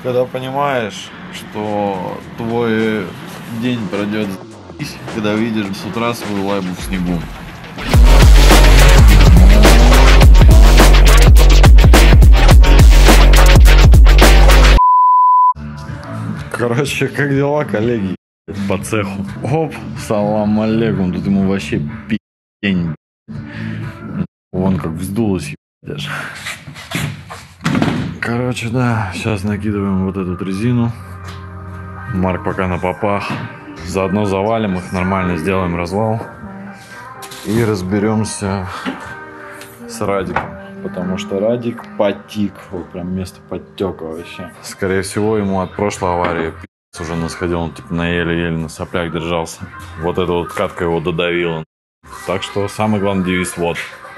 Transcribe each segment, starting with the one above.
Когда понимаешь, что твой день пройдет, когда видишь с утра свою лайбу в снегу. Короче, как дела, коллеги? По цеху. Оп, салам алейкум. Тут ему вообще пи***ень. Вон как вздулось, даже. Короче, да, сейчас накидываем вот эту резину. Марк пока на попах. Заодно завалим их, нормально сделаем развал. И разберемся с Радиком. Потому что Радик потик. Вот прям место подтека вообще. Скорее всего, ему от прошлой аварии уже насходил. Он типа на еле-еле на соплях держался. Вот эта вот катка его додавила. Так что самый главный девиз вот.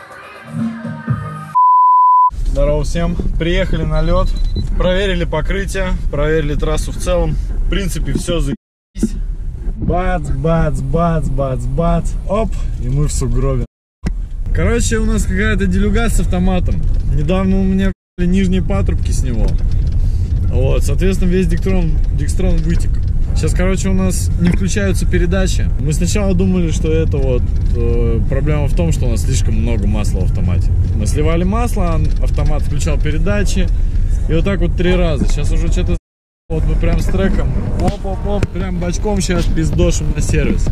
Здорово всем. Приехали на лед. Проверили покрытие. Проверили трассу в целом. В принципе, все заебись. Бац, бац, бац, бац, бац. Оп. И мы в сугробе. Короче, у нас какая-то делюга с автоматом. Недавно у меня нижние патрубки с него. Вот, соответственно, весь декстрон вытек. Сейчас, короче, у нас не включаются передачи. Мы сначала думали, что это вот проблема в том, что у нас слишком много масла в автомате. Мы сливали масло, автомат включал передачи. И вот так вот 3 раза. Сейчас уже что-то... Вот мы прям с треком. Оп-оп-оп. Прям бочком сейчас пиздошим на сервис.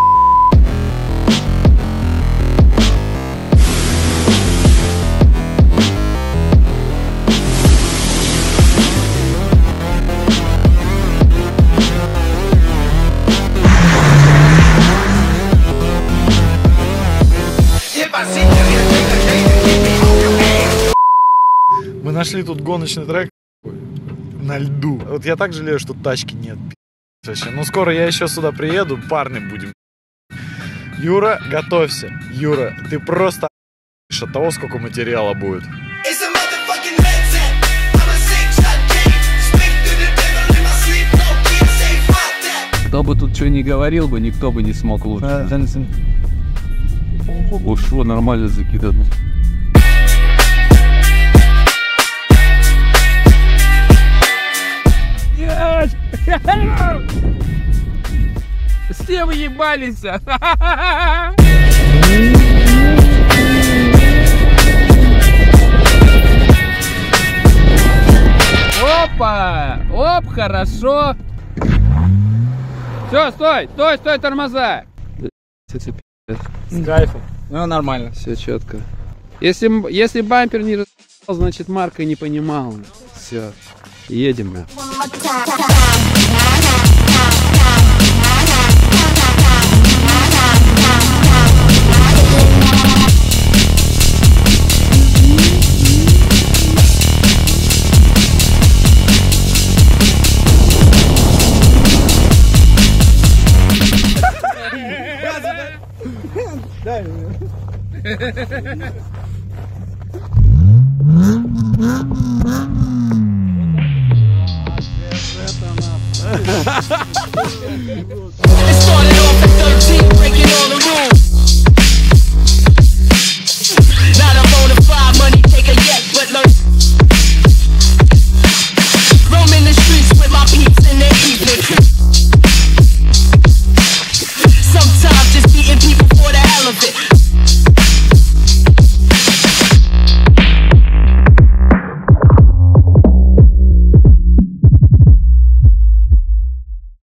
Мы нашли тут гоночный трек на льду. Вот я так жалею, что тачки нет. Вообще. Но скоро я еще сюда приеду, парни будем. Юра, готовься. Юра, ты просто от того, сколько материала будет. Кто бы тут что ни говорил бы, никто бы не смог лучше. Ушло нормально закидано. Все вы ебались. Опа! Оп, хорошо. Все, стой, стой, стой, тормоза. С кайфом. Ну, нормально. Все четко. Если бампер не рассказал, значит Марка не понимал. Все, едем мы. It started off at 13, breaking all the rules.